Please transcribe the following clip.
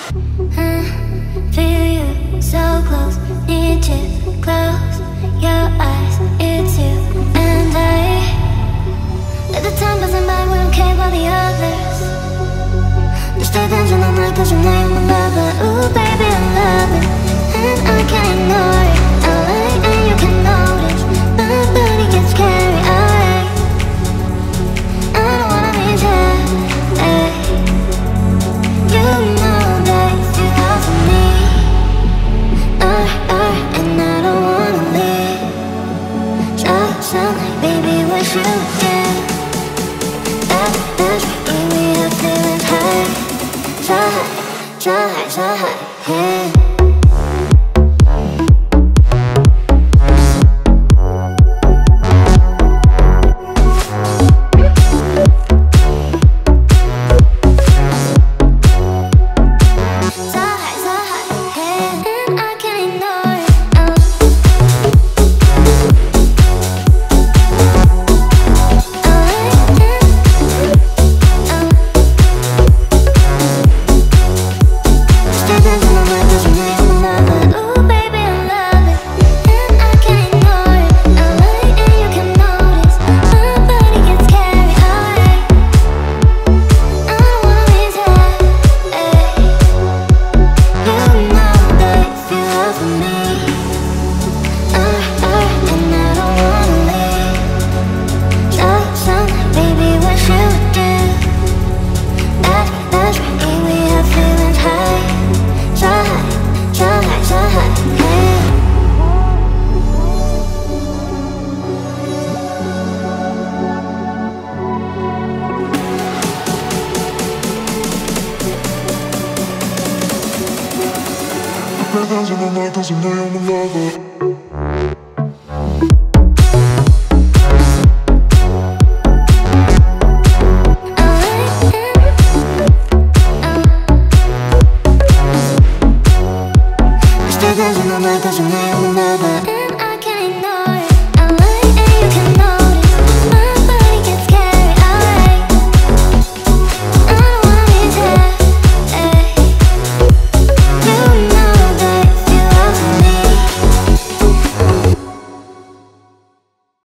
Feel you so close, need to close your eyes. It's you and I. Let the time pass by, we don't care about the others. Just stay dancing all night 'cause you know you're my lover. Ooh baby, I love it, and I can't ignore it. I like and you can notice my body gets carried away. I don't wanna be sad, hey. You know that you are for me, and I don't wanna leave. So baby, what you do? That's when we have feelings high, so high, so high, so high, hey. Dancing all night 'cause you know you're my lover. Stay dancing all night 'cause you know you're my lover.